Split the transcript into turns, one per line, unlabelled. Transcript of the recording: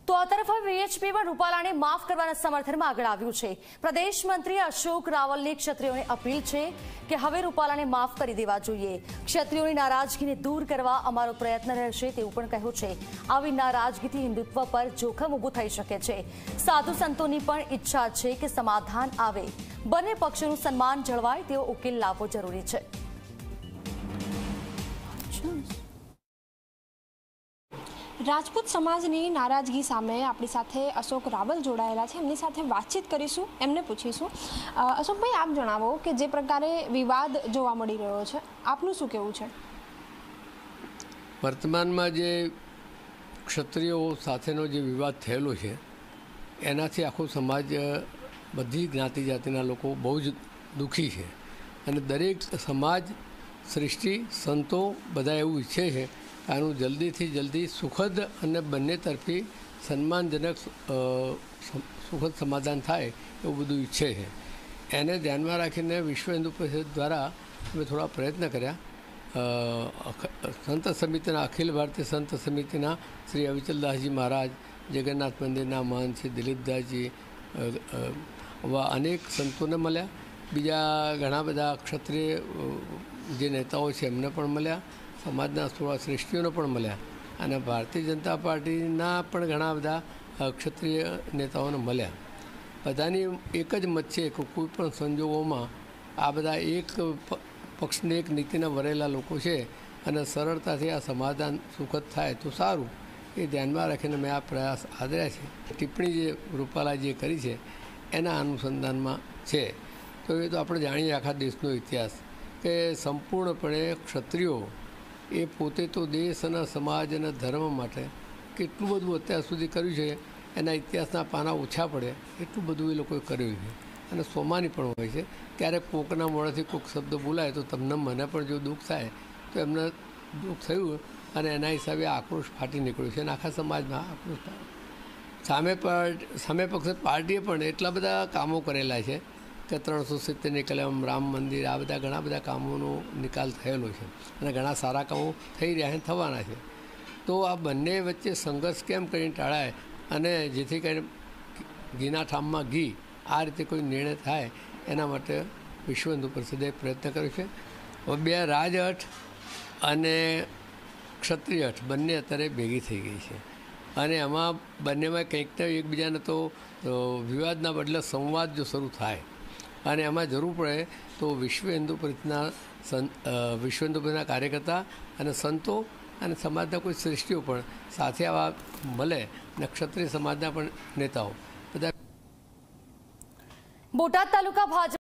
તો આ તરફ હવે વીએચપી પણ રૂપાલાને માફ કરવાના સમર્થનમાં આગળ આવ્યું છે। પ્રદેશ મંત્રી અશોક રાવલની ક્ષત્રિયોને અપીલ છે કે હવે રૂપાલાને માફ કરી દેવા જોઈએ। ક્ષત્રિયોની નારાજગીને દૂર કરવા અમારો પ્રયત્ન રહેશે તેવું પણ કહ્યું છે। આવી નારાજગીથી હિન્દુત્વ પર જોખમ ઊભું થઈ શકે છે। સાધુ સંતોની પણ ઈચ્છા છે કે સમાધાન આવે, બંને પક્ષોનું સન્માન જળવાય તેવો ઉકેલ લાવવો જરૂરી છે।
રાજપૂત સમાજની નારાજગી સામે આપણી સાથે અશોક રાવલ જોડાયેલા છે। એમની સાથે વાતચીત કરીશું, એમને પૂછીશું। અશોકભાઈ, આપ જણાવો કે જે પ્રકારે વિવાદ જોવા મળી રહ્યો છે, આપનું શું કહેવું છે?
વર્તમાનમાં જે ક્ષત્રિયો સાથેનો જે વિવાદ થયેલો છે એનાથી આખો સમાજ, બધી જ્ઞાતિ જાતિના લોકો બહુ જ દુઃખી છે અને દરેક સમાજ, સૃષ્ટિ, સંતો બધા એવું ઈચ્છે છે આનું જલ્દીથી જલ્દી સુખદ અને બંને તરફી સન્માનજનક સુખદ સમાધાન થાય એવું બધું ઈચ્છે છે। એને ધ્યાનમાં રાખીને વિશ્વ હિન્દુ પરિષદ દ્વારા અમે થોડા પ્રયત્ન કર્યા। સંત સમિતિના, અખિલ ભારતીય સંત સમિતિના શ્રી અવિચલદાસજી મહારાજ, જગન્નાથ મંદિરના મહંત શ્રી દિલીપદાસજી, અનેક સંતોને મળ્યા। બીજા ઘણા બધા ક્ષત્રિય જે નેતાઓ છે એમને પણ મળ્યા, સમાજના થોડા શ્રેષ્ઠીઓને પણ મળ્યા અને ભારતીય જનતા પાર્ટીના પણ ઘણા બધા ક્ષત્રિય નેતાઓને મળ્યા। બધાની એક જ મત છે કે કોઈ પણ સંજોગોમાં આ બધા એક પક્ષની એક નીતિના વરેલા લોકો છે અને સરળતાથી આ સમાધાન સુખદ થાય તો સારું, એ ધ્યાનમાં રાખીને મેં આ પ્રયાસ આદર્યા છે। ટિપ્પણી જે રૂપાલાજીએ કરી છે એના અનુસંધાનમાં છે। તો એ તો આપણે જાણીએ આખા દેશનો ઇતિહાસ કે સંપૂર્ણપણે ક્ષત્રિયો એ પોતે તો દેશ અને સમાજ અને ધર્મ માટે કેટલું બધું અત્યાર સુધી કર્યું છે, એના ઇતિહાસના પાના ઓછા પડે એટલું બધું એ લોકોએ કર્યું છે અને સ્વમાની પણ હોય છે। ક્યારેક કોકના મોઢાથી કોઈક શબ્દ બોલાય તો તમને મને પણ જો દુઃખ થાય તો એમને દુઃખ થયું અને એના હિસાબે આક્રોશ ફાટી નીકળ્યો છે અને આખા સમાજમાં આક્રોશ સામે પક્ષે પાર્ટીએ પણ એટલા બધા કામો કરેલા છે કે 370ની કલમ, રામ મંદિર, આ બધા ઘણા બધા કામોનો નિકાલ થયેલો છે અને ઘણા સારા કામો થઈ રહ્યા છે, થવાના છે। તો આ બંને વચ્ચે સંઘર્ષ કેમ કરીને ટાળાય અને જેથી કરીને ઘીના ઠામમાં ઘી, આ રીતે કોઈ નિર્ણય થાય એના માટે વિશ્વ હિન્દુ પરિષદે પ્રયત્ન કર્યો છે। હવે બે રાજહઠ અને ક્ષત્રિય હઠ બંને અત્યારે ભેગી થઈ ગઈ છે અને એમાં બંનેમાં કંઈક તો એકબીજાને તો વિવાદના બદલે સંવાદ જો શરૂ થાય અને એમાં જરૂર પડે તો વિશ્વ હિન્દુ પરિષદના કાર્યકર્તા અને સંતો અને સમાજના કોઈ શ્રેષ્ઠીઓ પણ સાથે આવા મળે અને ક્ષત્રિય સમાજના પણ નેતાઓ બધા।
બોટાદ તાલુકા ભાજપ